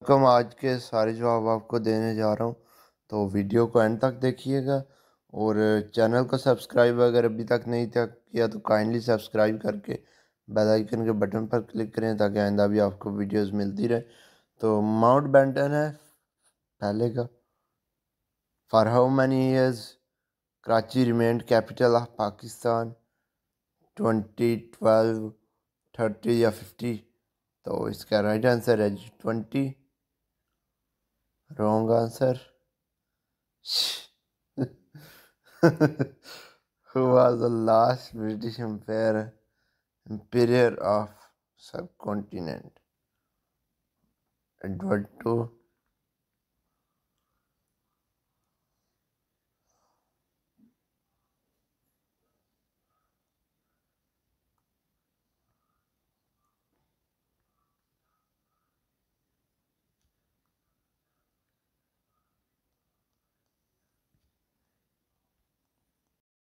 Welcome. आज के सारे जवाब आपको देने जा रहा हूँ, तो वीडियो को एंड तक देखिएगा। और चैनल को सब्सक्राइब अगर अभी तक नहीं तक किया तो काइंडली सब्सक्राइब करके बेल आइकन के बटन पर क्लिक करें ताकि आइंदा भी आपको वीडियोस मिलती रहे। तो माउंट बेंटन है पहले का। For how many years Karachi remained capital of Pakistan? 2012, 30 या 50? तो इसका राइट आंसर है 20। Wrong answer. Who was the last British emperor of subcontinent? Edward II,